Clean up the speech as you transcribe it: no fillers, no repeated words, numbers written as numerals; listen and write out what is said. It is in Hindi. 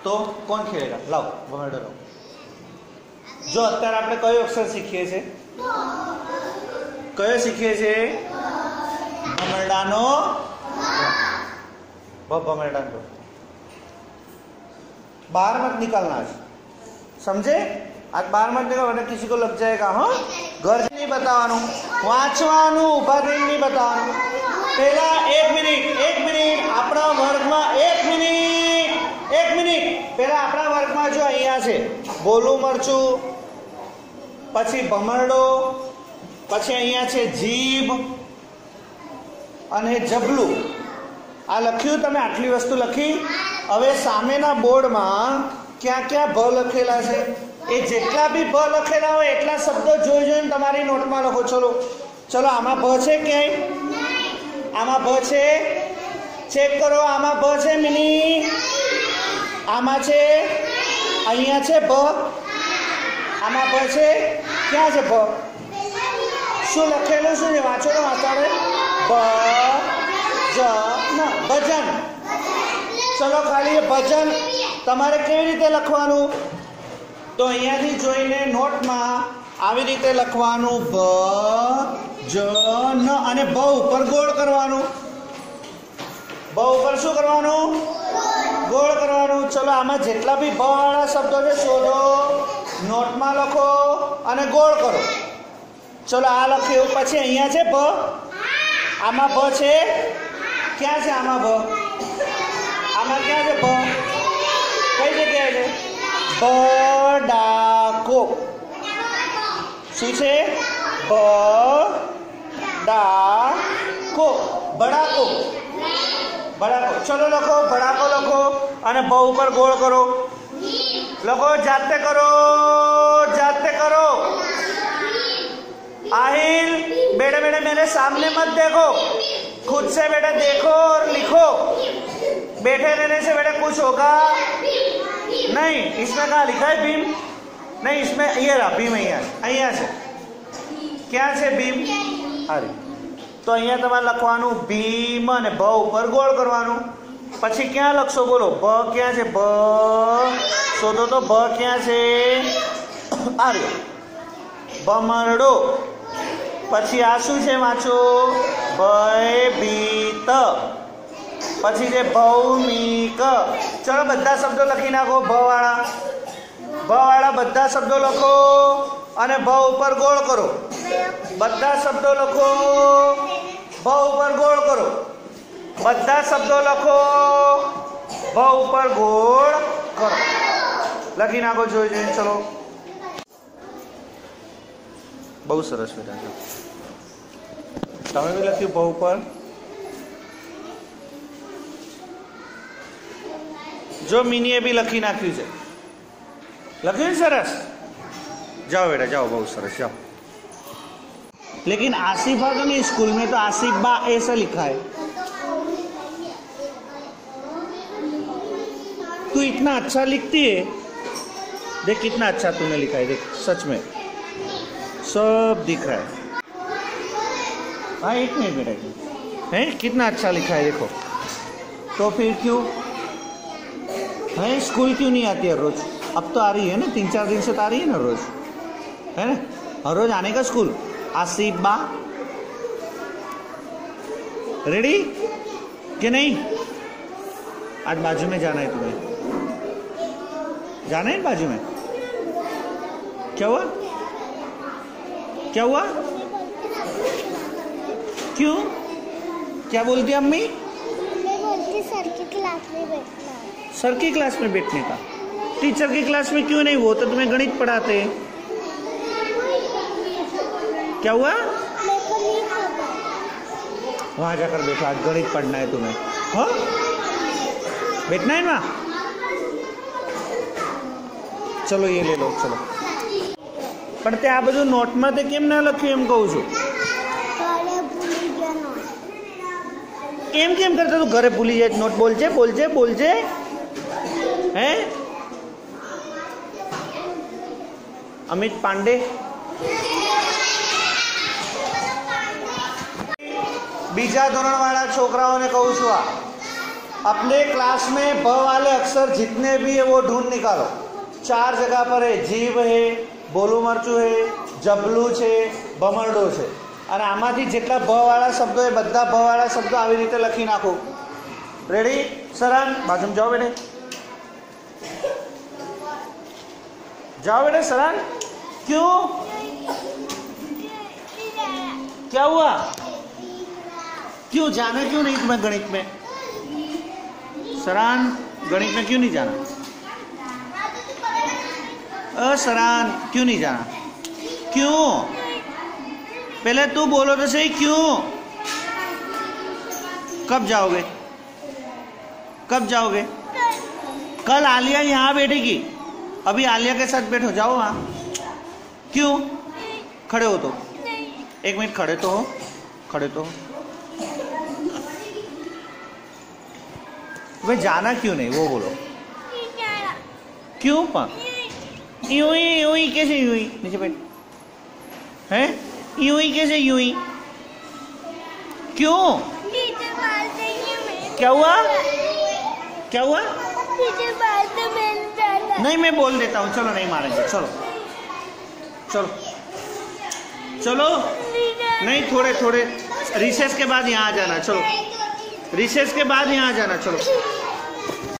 तो कौन खेलेगा? लाओ भमरडो लाओ। जो અત્યારે આપણે કયો અક્ષર શીખીએ છે? કયો શીખીએ છે? ભમરડાનો भमरडानो। बाहर मत निकलना आज, समझे? आज बाहर मत निकल वरना किसी को लग जाएगा। हाँ, घर से नहीं बतावानू, वांचवानू, उभा थईने नहीं बतावानू। पहला 1 मिनिट आपणा वर्गमां 1 मिनिट पहला आपणा वर्गमां जो अहींया छे बोलू मरचू, पछी भमरडो, पछी अहींया छे जीभ अने जबलू। आ लख्यू तमे आटली वस्तु लखी। हवे सामेना बोर्ड में क्या क्या भ लखेला छे ए जेटला भी भ लखेला होय एटला शब्दों जोई जोईने तमारी नोट में लखो। चलो चलो आमा भ छे क्याय? आमा भ छे? चेक करो आमा भ छे मिनी? आमा छे? अहींया छे भ? आमा भ छे? क्या छे भ? शुं लखेलुं शुं छे? वांचो तो वांचो। ब भजन। चलो खाली भजन तमारे केवी रीते लखवानुं? तो अहींयाथी जोईने नोट में आवी रीते लखवानुं भजन अने ब उपर गोळ करवानुं। ब उपर शुं करवानुं? गोळ करवानुं। चलो आमां जेटला भी ब वाळा शब्दों छे शोधो, नोट में लखो अने गोळ करो। चलो आ लख्युं। पछी अहींया छे ब। आमां ब छे? क्या है आमा भ? आमा क्या है भ? कई जगह है? बड़ाको। शू छे? बड़ाको। बड़ाको। बड़ाको। चलो लखो बड़ाको लखो अने ब ऊपर गोल करो। लखो जाते करो जाते करो। आहिल बेटे बेटे मेरे सामने मत देखो, खुद से बेटा देखो और लिखो। बैठे रहने से बेटा कुछ होगा नहीं। इसमें कहाँ लिखा है भीम? नहीं, इसमें ये रहा भीम। अहींया से क्या से भीम? अरे तो अहींया तमारे लखवानुं भीम अने ब उपर गोळ करवानुं। पछी क्या लखशो? बोलो ब क्या छे? ब शोधो तो ब क्या छे? अरे भमरडो। पछी आ शुं छे? वांचो। भयभीत। पछी छे भौमिक। चलो बधा शब्दों लखी नाखो भ वाळा बधा शब्दों लखो अने भ उपर गोळ करो। बधा शब्दों लखो, भ उपर गोळ करो। बधा शब्दों लखो, भ उपर गोळ करो। लखी नाखो जोई जोईने। चलो बहुत सरस बेटा। तमे भी लख्यु भ उपर? जो मिनीए भी लखी नाख्यु छे। लख्यु सरस। जाओ बेटा जाओ, बहुत सरस जाओ। लेकिन आसिफा तो नहीं, स्कूल में तो आसिफा ऐसा लिखा है। तू इतना अच्छा लिखती है, देख कितना अच्छा तूने लिखा है। देख सच में सब दिख रहा है। हाँ 1 मिनट बेटा है, कितना अच्छा लिखा है देखो। तो फिर क्यों है स्कूल क्यों नहीं आती है रोज? अब तो आ रही है ना, 3-4 दिन से तो आ रही है ना रोज, है ना? हर रोज आने का स्कूल। आसिफा रेडी कि नहीं? आज बाजू में जाना है तुम्हें, जाना है बाजू में। क्या हुआ? क्या हुआ? क्यों? क्या बोलती अम्मी? बोलती सर की क्लास में बैठना। सर की क्लास में बैठने का? टीचर की क्लास में क्यों नहीं? वो तो तुम्हें गणित पढ़ाते हैं। क्या हुआ? वहां जाकर बैठो, आज गणित पढ़ना है तुम्हें। हाँ बैठना है ना? चलो ये ले लो। चलो पण ते आ बधुं नोट में ते केम ना लख्युं एम कहूं छुं। एम केम करता तू घरे भूली जाए? नोट बोलजे बोलजे बोलजे हैं? अमित पांडे बीजा धोरण वाला छोकराओने कहूं छुं, आ अपने क्लास में ब वाले अक्षर जितने भी है वो ढूंढ निकालो। 4 जगह पर है, जीव है, बोलू मरचू है, जबलू है, बमरडो है। અને આમાંથી જેટલા બ વાળા શબ્દો એ બધા બ વાળા શબ્દો આવી રીતે લખી નાખો। રેડી? સરાન બાજુમાં જાઓ બેटे, जाओ बेटे। सरान क्यों, क्या हुआ? क्यों जाना क्यों नहीं तुम्हें गणित में? सरान गणित में क्यों नहीं जाना? सरान क्यों नहीं जाना? क्यों? पहले तू बोलो तो सही, क्यों? कब जाओगे? कब जाओगे? कल आलिया यहाँ बैठेगी, अभी आलिया के साथ बैठो, जाओ। हाँ क्यों? खड़े हो तो 1 मिनट खड़े तो हो, खड़े तो हो। वे जाना क्यों नहीं वो बोलो। क्यों? पा यूं ही कैसे यूं ही नीचे बैठ हैं? यूं ही कैसे यूं ही? क्यों? क्या हुआ? क्या हुआ? नहीं मैं बोल देता हूँ, चलो नहीं मारेंगे, चलो चलो चलो। नहीं थोड़े थोड़े रिसेस के बाद यहाँ आ जाना, चलो रिसेस के बाद यहाँ आ जाना, चलो।